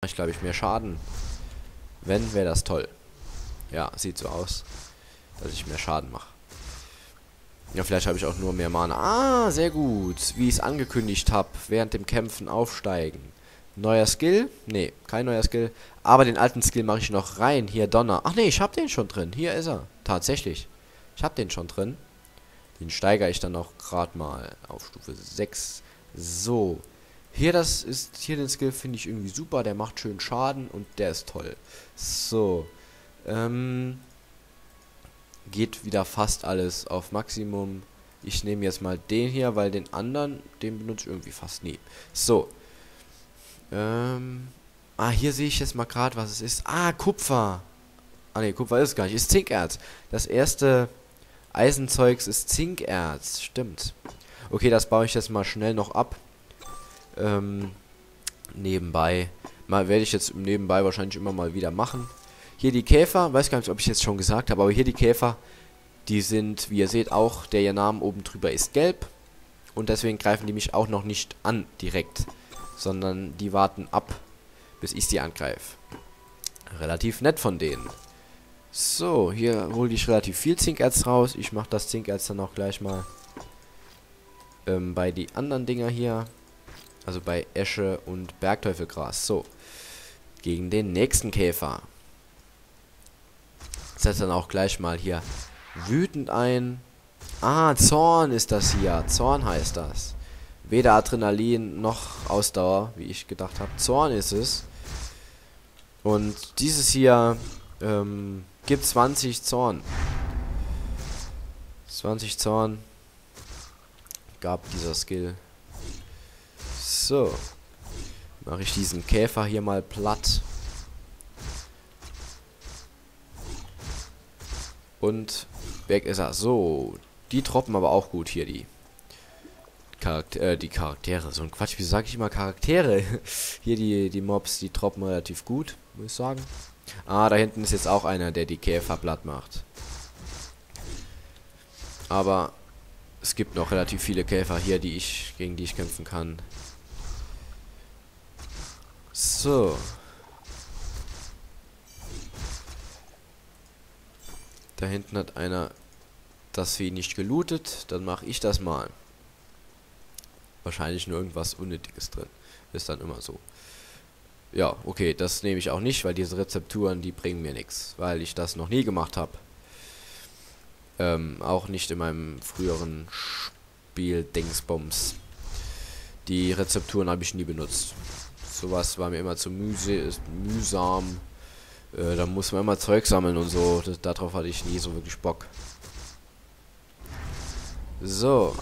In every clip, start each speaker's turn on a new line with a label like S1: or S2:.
S1: Ich glaube, mehr Schaden. Wenn, wäre das toll. Ja, sieht so aus, dass ich mehr Schaden mache. Ja, vielleicht habe ich auch nur mehr Mana. Ah, sehr gut. Wie ich es angekündigt habe, während dem Kämpfen aufsteigen. Neuer Skill? Nee, kein neuer Skill. Aber den alten Skill mache ich noch rein. Hier, Donner. Ach nee, ich habe den schon drin. Hier ist er. Tatsächlich. Ich habe den schon drin. Den steigere ich dann auch gerade mal auf Stufe 6. So. Hier, den Skill finde ich irgendwie super. Der macht schön Schaden und der ist toll. So. Geht wieder fast alles auf Maximum. Ich nehme jetzt mal den hier, weil den anderen, den benutze ich irgendwie fast nie. So. Hier sehe ich jetzt mal gerade, was es ist. Ah, Kupfer. Ah, ne, Kupfer ist es gar nicht. Ist Zinkerz. Das erste Eisenzeugs ist Zinkerz. Stimmt. Okay, das baue ich jetzt mal schnell noch ab. Nebenbei. Werde ich jetzt nebenbei wahrscheinlich immer mal wieder machen. Hier die Käfer, weiß gar nicht, ob ich jetzt schon gesagt habe, aber hier die Käfer, die sind, wie ihr seht, auch, der ihr Name oben drüber ist gelb. Und deswegen greifen die mich auch noch nicht an direkt, sondern die warten ab, bis ich sie angreife. Relativ nett von denen. So, hier hole ich relativ viel Zinkerz raus. Ich mache das Zinkerz dann auch gleich mal bei die anderen Dinger hier. Also bei Esche und Bergteufelgras. So, gegen den nächsten Käfer. Setze dann auch gleich mal hier wütend ein. Ah, Zorn ist das hier. Zorn heißt das. Weder Adrenalin noch Ausdauer, wie ich gedacht habe. Zorn ist es. Und dieses hier gibt 20 Zorn. 20 Zorn gab dieser Skill. So. Mache ich diesen Käfer hier mal platt. Und weg ist er. So. Die droppen aber auch gut hier, die Charaktere. So ein Quatsch, wie sage ich immer Charaktere? Hier die Mobs, die droppen relativ gut, muss ich sagen. Ah, da hinten ist jetzt auch einer, der die Käfer platt macht. Aber es gibt noch relativ viele Käfer hier, gegen die ich kämpfen kann. So. Da hinten hat einer das Vieh nicht gelootet. Dann mache ich das mal. Wahrscheinlich nur irgendwas Unnötiges drin. Ist dann immer so. Ja, okay, das nehme ich auch nicht, weil diese Rezepturen, die bringen mir nichts. Weil ich das noch nie gemacht habe. Auch nicht in meinem früheren Spiel Dingsbums. Die Rezepturen habe ich nie benutzt. Sowas war mir immer zu mühsam. Da muss man immer Zeug sammeln und so. Darauf hatte ich nie so wirklich Bock. So.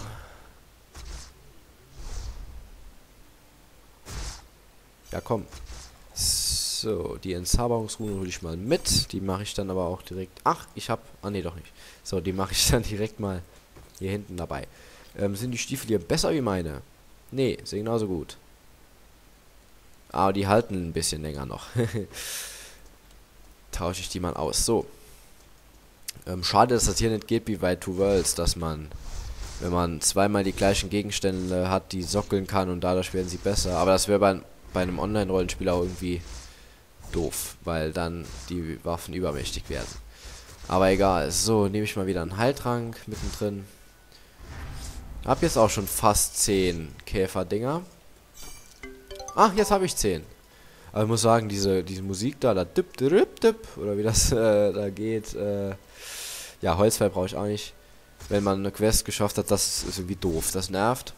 S1: Ja, komm. So, die Entzauberungsrune hole ich mal mit. Die mache ich dann aber auch direkt... Ach, Ah, nee, doch nicht. So, die mache ich dann direkt mal hier hinten dabei. Sind die Stiefel hier besser wie meine? Nee, sind genauso gut. Aber die halten ein bisschen länger noch. Tausche ich die mal aus. So. Schade, dass das hier nicht geht wie bei Two Worlds, dass man, wenn man zweimal die gleichen Gegenstände hat, die sockeln kann und dadurch werden sie besser. Aber das wäre bei einem Online-Rollenspiel auch irgendwie doof, weil dann die Waffen übermächtig werden. Aber egal. So, nehme ich mal wieder einen Heiltrank mittendrin. Hab jetzt auch schon fast 10 Käferdinger. Ach, jetzt habe ich 10. Aber ich muss sagen, diese Musik da dip, dip, dip, oder wie das da geht, ja, Holzfell brauche ich auch nicht. Wenn man eine Quest geschafft hat, das ist irgendwie doof. Das nervt.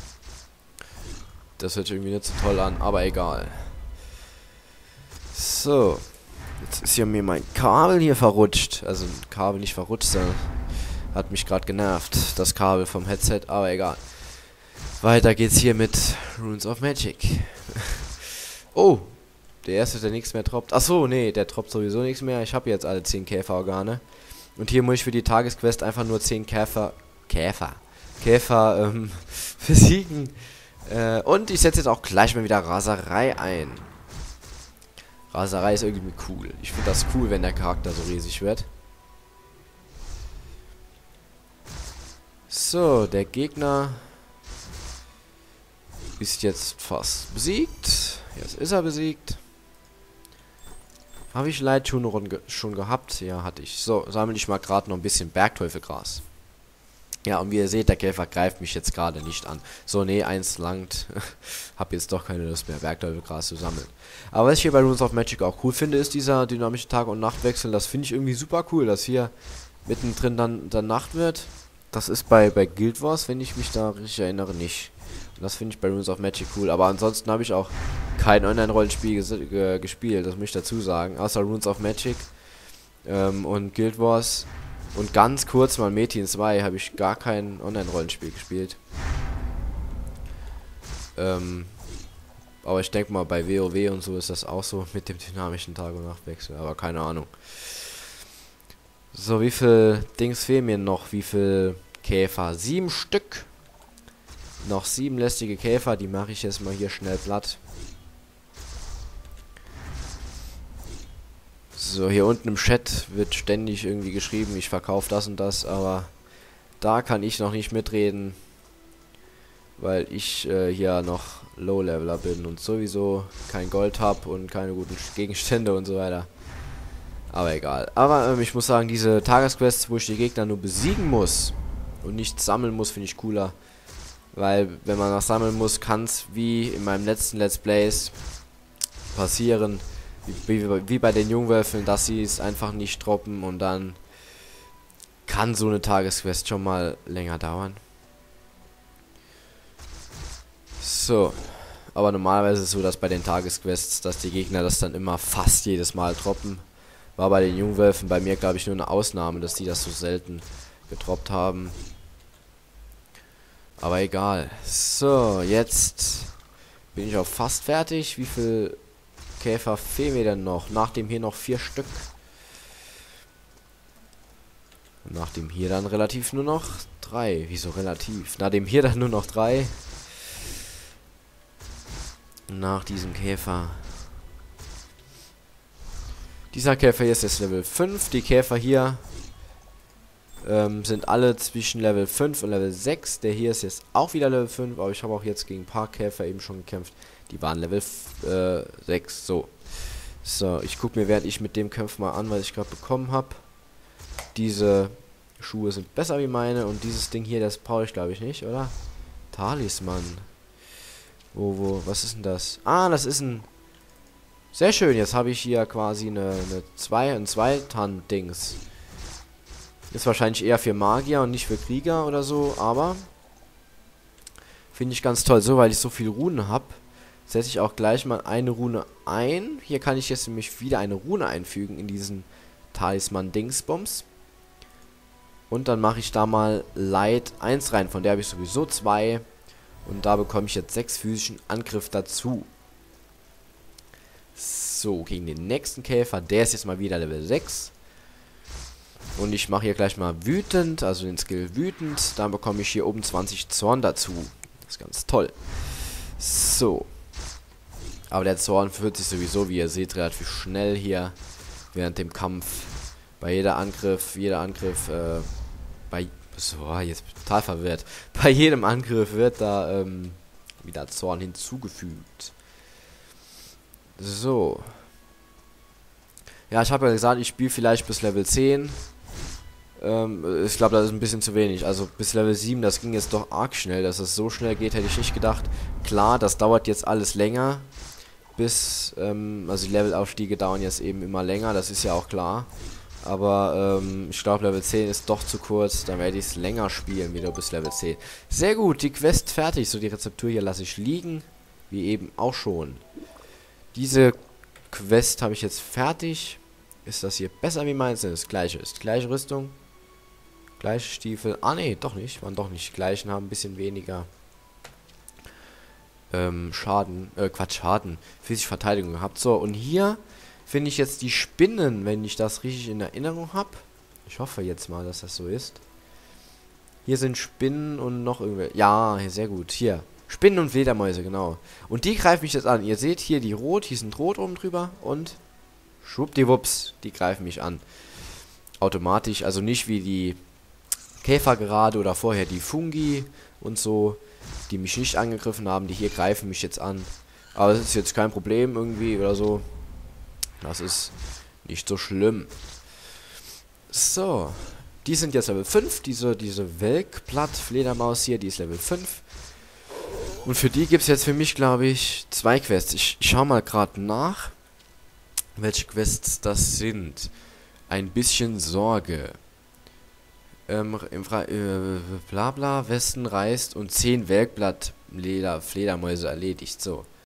S1: Das hört sich irgendwie nicht so toll an, aber egal. So. Jetzt ist ja mir mein Kabel hier verrutscht. Also ein Kabel nicht verrutscht, sondern hat mich gerade genervt. Das Kabel vom Headset, aber egal. Weiter geht's hier mit Runes of Magic. Oh, der erste, der nichts mehr droppt. Achso, nee, der droppt sowieso nichts mehr. Ich habe jetzt alle 10 Käferorgane. Und hier muss ich für die Tagesquest einfach nur 10 Käfer besiegen. Und ich setze jetzt auch gleich mal wieder Raserei ein. Raserei ist irgendwie cool. Ich finde das cool, wenn der Charakter so riesig wird. So, der Gegner ist jetzt fast besiegt. Jetzt ist er besiegt. Habe ich Light schon gehabt? Ja, hatte ich. So, sammle ich mal gerade noch ein bisschen Bergteufelgras. Ja, und wie ihr seht, der Käfer greift mich jetzt gerade nicht an. So, nee, eins langt. Hab jetzt doch keine Lust mehr, Bergteufelgras zu sammeln. Aber was ich hier bei Runes of Magic auch cool finde, ist dieser dynamische Tag- und Nachtwechsel. Das finde ich irgendwie super cool, dass hier mittendrin dann Nacht wird. Das ist bei Guild Wars, wenn ich mich da richtig erinnere, nicht. Und das finde ich bei Runes of Magic cool. Aber ansonsten habe ich auch kein Online-Rollenspiel gespielt, das muss ich dazu sagen. Außer Runes of Magic und Guild Wars. Und ganz kurz mal Metin 2 habe ich gar kein Online-Rollenspiel gespielt. Aber ich denke mal, bei WoW und so ist das auch so mit dem dynamischen Tag- und Nachtwechsel. Aber keine Ahnung. So, wie viel Dings fehlen mir noch? Wie viel Käfer? 7 Stück. Noch 7 lästige Käfer. Die mache ich jetzt mal hier schnell platt. So, hier unten im Chat wird ständig irgendwie geschrieben, ich verkaufe das und das, aber da kann ich noch nicht mitreden, weil ich hier noch Low-Leveler bin und sowieso kein Gold habe und keine guten Gegenstände und so weiter. Aber egal. Aber ich muss sagen, diese Tagesquests, wo ich die Gegner nur besiegen muss und nicht sammeln muss, finde ich cooler. Weil, wenn man das sammeln muss, kann es wie in meinem letzten Let's Plays passieren, wie bei den Jungwölfen, dass sie es einfach nicht droppen und dann kann so eine Tagesquest schon mal länger dauern. So, aber normalerweise ist es so, dass bei den Tagesquests, dass die Gegner das dann immer fast jedes Mal droppen. War bei den Jungwölfen bei mir, glaube ich, nur eine Ausnahme, dass die das so selten gedroppt haben. Aber egal. So, jetzt bin ich auch fast fertig. Wie viel Käfer fehlen mir denn noch? Nachdem hier noch 4 Stück. Und nachdem hier dann relativ nur noch 3. Wieso relativ? Nachdem hier dann nur noch 3. Nach diesem Käfer. Dieser Käfer hier ist jetzt Level 5. Die Käfer hier sind alle zwischen Level 5 und Level 6. Der hier ist jetzt auch wieder Level 5, aber ich habe auch jetzt gegen ein paar Käfer eben schon gekämpft. Die waren Level 6. So, ich gucke mir, während ich mit dem kämpfe, mal an, was ich gerade bekommen habe. Diese Schuhe sind besser wie meine und dieses Ding hier, das brauche ich glaube ich nicht, oder? Talisman. Was ist denn das? Ah, das ist ein... Sehr schön, jetzt habe ich hier quasi ein Zweitan-Dings. Ist wahrscheinlich eher für Magier und nicht für Krieger oder so, aber finde ich ganz toll. So, weil ich so viele Runen habe, setze ich auch gleich mal eine Rune ein. Hier kann ich jetzt nämlich wieder eine Rune einfügen in diesen Talisman-Dingsbums. Und dann mache ich da mal Light 1 rein, von der habe ich sowieso 2. Und da bekomme ich jetzt 6 physischen Angriff dazu. So, gegen den nächsten Käfer, der ist jetzt mal wieder Level 6. Und ich mache hier gleich mal wütend, also den Skill wütend. Dann bekomme ich hier oben 20 Zorn dazu. Das ist ganz toll. So. Aber der Zorn fühlt sich sowieso, wie ihr seht, relativ schnell hier während dem Kampf. Bei jeder Angriff, so, jetzt bin ich total verwirrt. Bei jedem Angriff wird da wieder Zorn hinzugefügt. So. Ja, ich habe ja gesagt, ich spiele vielleicht bis Level 10. Ich glaube, das ist ein bisschen zu wenig. Also bis Level 7, das ging jetzt doch arg schnell. Dass es so schnell geht, hätte ich nicht gedacht. Klar, das dauert jetzt alles länger. Also die Levelaufstiege dauern jetzt eben immer länger, das ist ja auch klar. Aber ich glaube, Level 10 ist doch zu kurz. Dann werde ich es länger spielen, wieder bis Level 10. Sehr gut, die Quest fertig. So, die Rezeptur hier lasse ich liegen. Wie eben auch schon. Diese Quest habe ich jetzt fertig. Ist das hier besser wie meins? Das gleiche ist. Gleiche Rüstung. Gleiche Stiefel. Ah, nee, doch nicht. Waren doch nicht die gleichen, haben ein bisschen weniger Schaden. Schaden. Physische Verteidigung gehabt. So, und hier finde ich jetzt die Spinnen, wenn ich das richtig in Erinnerung habe. Ich hoffe jetzt mal, dass das so ist. Hier sind Spinnen und noch irgendwelche. Ja, sehr gut. Hier. Spinnen und Fledermäuse, genau. Und die greifen mich jetzt an. Ihr seht hier die rot, hier sind rot oben drüber und schwuppdiwupps, die greifen mich an. Automatisch, also nicht wie die Käfer gerade oder vorher die Fungi und so, die mich nicht angegriffen haben, die hier greifen mich jetzt an. Aber das ist jetzt kein Problem irgendwie oder so. Das ist Nicht so schlimm. So. Die sind jetzt Level 5. Diese Welkblatt-Fledermaus hier, die ist Level 5. Und für die gibt es jetzt für mich, glaube ich, 2 Quests. Ich schau mal gerade nach, welche Quests das sind. Ein bisschen Sorge. Blabla, Westen reist und 10 Welkblatt-Fledermäuse erledigt. So.